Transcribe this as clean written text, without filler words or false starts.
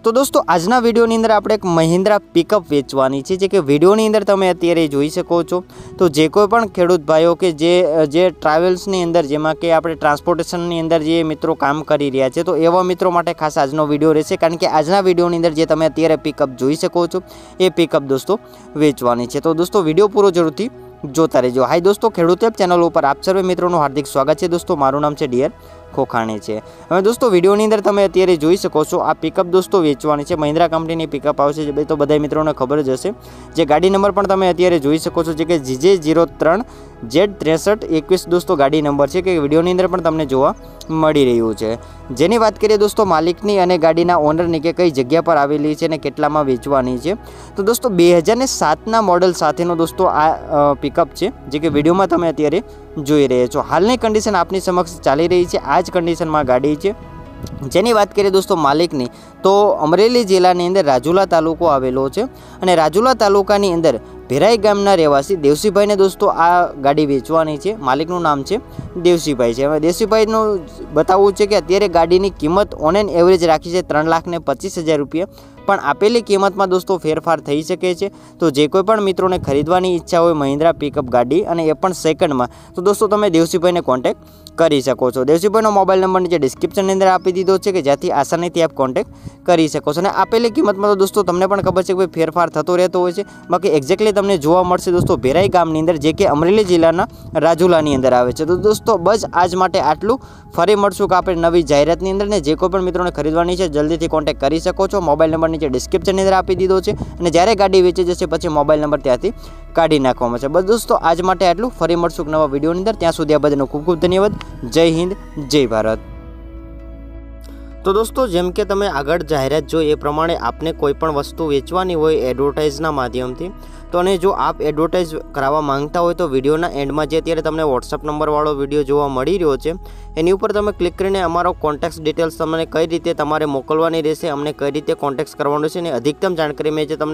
तो दोस्तों आजना विडियोनी अंदर આપણે એક મહિન્દ્રા પિકઅપ વેચવાની છે જે કે વિડિયોની અંદર તમે અત્યારે જોઈ શકો છો। તો જે કોઈ પણ ખેડૂત ભાઈઓ કે જે ટ્રાવેલ્સની અંદર જેમાં કે આપણે ટ્રાન્સપોર્ટેશનની અંદર જે મિત્રો કામ કરી રહ્યા છે તો એવા મિત્રો માટે ખાસ આજનો વિડિયો રહેશે, કારણ કે આજના વિડિયોની અંદર જે તમે અત્યારે પિકઅપ જોઈ શકો છો એ પિકઅપ દોસ્તો વેચવાની છે। તો દોસ્તો વિડિયો પૂરો જરૂરથી જોતા રહેજો। હાય દોસ્તો, ખેડૂત એપ ચેનલ ઉપર આપ સર્વે મિત્રોનું હાર્દિક સ્વાગત છે। દોસ્તો મારું નામ છે ડીઆર ખોખાણી છે। હવે દોસ્તો વિડિયોની અંદર તમે અત્યારે જોઈ શકો છો આ પિકઅપ દોસ્તો વેચવાની છે। મહિન્દ્રા કંપનીની પિકઅપ આવશે જે તો બધા મિત્રોને ખબર જ હશે। જે ગાડી નંબર પણ તમે અત્યારે જોઈ શકો છો જે કે GJ03Z6321 દોસ્તો ગાડી નંબર છે કે વિડિયોની અંદર પણ તમને જોવા મળી રહ્યું છે। જેની વાત કરીએ દોસ્તો માલિકની અને ગાડીના ઓનરની કે કઈ જગ્યા પર આવેલી છે અને કેટલામાં વેચવાની છે તો દોસ્તો 2007ના મોડલ સાથેનો દોસ્તો આ પિકઅપ છે જે કે વિડિયોમાં તમે અત્યારે જોઈ રહ્યા છો। હાલની કન્ડિશન આપની સમક્ષ ચાલી રહી છે, આ જ કન્ડિશનમાં ગાડી છે। જેની વાત કરીએ દોસ્તો માલિકની તો અમરેલી જિલ્લાની અંદર રાજુલા તાલુકો આવેલો છે અને રાજુલા તાલુકાની અંદર ભેરાઈ ગામના રહેવાસી દેવસીભાઈને દોસ્તો આ ગાડી વેચવાની છે। માલિકનું નામ છે દેવસીભાઈ છે। હવે દેવસીભાઈનું બતાવવું છે કે અત્યારે ગાડીની કિંમત ઓન એન એવરેજ રાખી છે 3,25,000 રૂપિયા, પણ આપેલી કિંમતમાં દોસ્તો ફેરફાર થઈ શકે છે। તો જે કોઈ પણ મિત્રોને ખરીદવાની ઈચ્છા હોય મહિન્દ્રા પિકઅપ ગાડી અને એ પણ સેકન્ડમાં તો દોસ્તો તમે દેવસીભાઈને કોન્ટેક્ટ કરી શકો છો। દેવસીભાઈનો મોબાઈલ નંબર નીચે ડિસ્ક્રિપ્શનની અંદર આપી દીધો છે કે જ્યાંથી આસાનીથી આપ કોન્ટેક્ટ કરી શકો છો। અને આપેલી કિંમતમાં તો દોસ્તો તમને પણ ખબર છે કે ભાઈ ફેરફાર થતો રહેતો હોય છે, બાકી એક્ઝેક્ટલી તમને જોવા મળશે દોસ્તો ભેરાઈ ગામની અંદર જે કે અમરેલી જિલ્લાના રાજુલાની અંદર આવે છે। તો દોસ્તો બસ આજ માટે આટલું, ફરી મળશું કે આપણે નવી જાહેરાતની અંદર ને જે કોઈ પણ મિત્રોને ખરીદવાની છે જલ્દીથી કોન્ટેક્ટ કરી શકો છો। મોબાઈલ નંબર નીચે ડિસ્ક્રિપ્શનની અંદર આપી દીધો છે અને જ્યારે ગાડી વેચી જશે પછી મોબાઈલ નંબર ત્યાંથી કાઢી નાખવામાં છે। બસ દોસ્તો આજ માટે આટલું, ફરી મળશું નવા વિડીયોની અંદર, ત્યાં સુધી આ બધાનો ખૂબ ખૂબ ધન્યવાદ। જય હિન્દ, જય ભારત। તો દોસ્તો જેમ કે તમે આગળ જાહેરાત જોઈ એ પ્રમાણે આપને કોઈ પણ વસ્તુ વેચવાની હોય એડવર્ટાઇઝના માધ્યમથી તો અને જો આપ એડવર્ટાઇઝ કરાવવા માંગતા હોય તો વિડીયોના એન્ડમાં જે અત્યારે તમને વોટ્સઅપ નંબરવાળો વિડીયો જોવા મળી રહ્યો છે એની ઉપર તમે ક્લિક કરીને અમારો કોન્ટેક્ટ ડિટેલ્સ તમને કઈ રીતે તમારે મોકલવાની રહેશે, અમને કઈ રીતે કોન્ટેક્ટ કરવાનો છે અને અધિકતમ જાણકારી મેં જે તમને